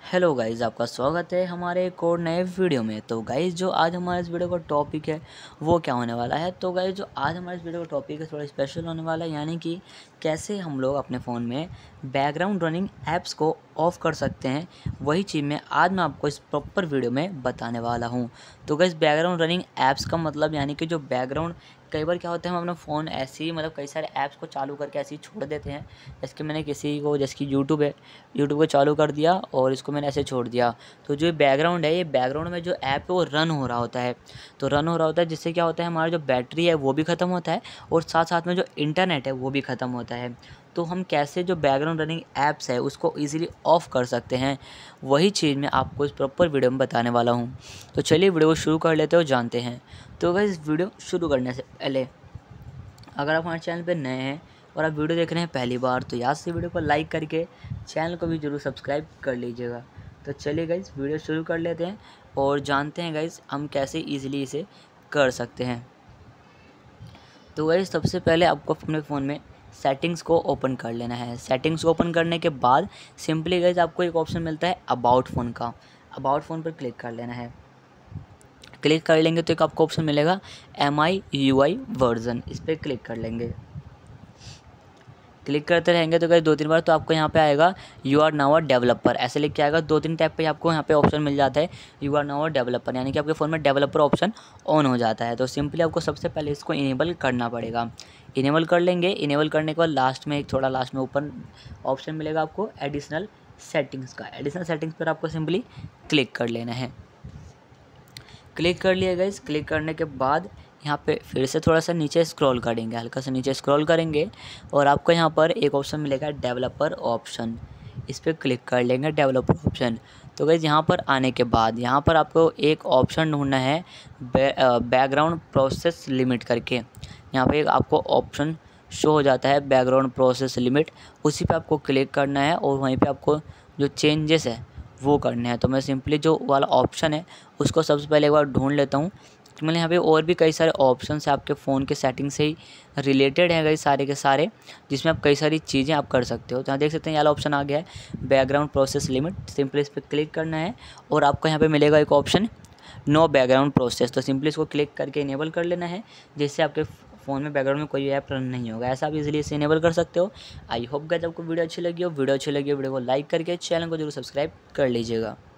Hello guys, आपका स्वागत है हमारे एक और नए वीडियो में। तो गाइज़ जो आज हमारे इस वीडियो का टॉपिक है वो क्या होने वाला है। तो गाइज़ जो आज हमारे इस वीडियो का टॉपिक है थोड़ा स्पेशल होने वाला है, यानी कि कैसे हम लोग अपने फ़ोन में बैकग्राउंड रनिंग ऐप्स को ऑफ़ कर सकते हैं। वही चीज़ मैं आपको इस प्रॉपर वीडियो में बताने वाला हूँ। तो गाइज़ बैकग्राउंड रनिंग ऐप्स का मतलब यानी कि जो बैकग्राउंड कई बार क्या होता है, हम अपना फ़ोन ऐसे ही मतलब कई सारे ऐप्स को चालू करके ऐसे ही छोड़ देते हैं। जैसे कि मैंने किसी को जैसे कि यूट्यूब है, यूट्यूब को चालू कर दिया और इसको मैंने ऐसे छोड़ दिया। तो जो बैकग्राउंड है, ये बैकग्राउंड में जो ऐप है वो रन हो रहा होता है। तो रन हो रहा होता है जिससे क्या होता है, हमारा जो बैटरी है वो भी ख़त्म होता है और साथ-साथ में जो इंटरनेट है वो भी ख़त्म होता है। तो हम कैसे जो बैकग्राउंड रनिंग ऐप्स है उसको ईज़िली ऑफ़ कर सकते हैं, वही चीज़ मैं आपको इस प्रॉपर वीडियो में बताने वाला हूँ। तो चलिए वीडियो को शुरू कर लेते हैं और जानते हैं। तो गाइस वीडियो शुरू करने से पहले अगर आप हमारे चैनल पे नए हैं और आप वीडियो देख रहे हैं पहली बार, तो याद से वीडियो को लाइक करके चैनल को भी ज़रूर सब्सक्राइब कर लीजिएगा। तो चलिए गाइज़ वीडियो शुरू कर लेते हैं और जानते हैं गाइज़ हम कैसे ईज़िली इसे कर सकते हैं। तो गाइज़ सबसे पहले आपको अपने फ़ोन में सेटिंग्स को ओपन कर लेना है। सेटिंग्स को ओपन करने के बाद सिंपली गाइज़ आपको एक ऑप्शन मिलता है अबाउट फ़ोन का। अबाउट फ़ोन पर क्लिक कर लेना है। क्लिक कर लेंगे तो एक आपको ऑप्शन मिलेगा MIUI वर्ज़न, इस पर क्लिक कर लेंगे। क्लिक करते रहेंगे तो गाइस 2-3 बार तो आपको यहाँ पे आएगा you are now a developer, ऐसे लिख के आएगा। 2-3 टैप पे आपको यहाँ पे ऑप्शन मिल जाता है you are now a developer, यानी कि आपके फ़ोन में डेवलपर ऑप्शन ऑन हो जाता है। तो सिंपली आपको सबसे पहले इसको इनेबल करना पड़ेगा। इनेबल कर लेंगे। इनेबल करने के बाद लास्ट में ऊपर ऑप्शन मिलेगा आपको एडिशनल सेटिंग्स का। एडिशनल सेटिंग्स पर आपको सिंपली क्लिक कर लेना है। क्लिक कर लिया गाइस। क्लिक करने के बाद यहाँ पे फिर से थोड़ा सा नीचे स्क्रॉल करेंगे, हल्का सा नीचे स्क्रॉल करेंगे और आपको यहाँ पर एक ऑप्शन मिलेगा डेवलपर ऑप्शन, इस पर क्लिक कर लेंगे डेवलपर ऑप्शन। तो गाइस यहाँ पर आने के बाद यहाँ पर आपको एक ऑप्शन ढूंढना है बैकग्राउंड प्रोसेस लिमिट करके। यहाँ पे आपको ऑप्शन शो हो जाता है बैकग्राउंड प्रोसेस लिमिट, उसी पे आपको क्लिक करना है और वहीं पे आपको जो चेंजेस है वो करने हैं। तो मैं सिंपली जो वाला ऑप्शन है उसको सबसे पहले एक बार ढूंढ लेता हूँ। तो मैंने यहाँ पे और भी कई सारे ऑप्शंस हैं आपके फ़ोन के सेटिंग से ही रिलेटेड हैं कई सारे के सारे, जिसमें आप कई सारी चीज़ें आप कर सकते हो। तो यहाँ देख सकते हैं ये वाला ऑप्शन आ गया है बैकग्राउंड प्रोसेस लिमिट। सिंपली इस पर क्लिक करना है और आपको यहाँ पे मिलेगा एक ऑप्शन नो बैकग्राउंड प्रोसेस। तो सिंपली इसको क्लिक करके इनेबल कर लेना है, जिससे आपके फ़ोन में बैकग्राउंड में कोई भी ऐप रन नहीं होगा। ऐसा आप इजीली इसे इनेबल कर सकते हो। आई होप गाइस आपको वीडियो अच्छी लगी हो। वीडियो को लाइक करके चैनल को जरूर सब्सक्राइब कर लीजिएगा।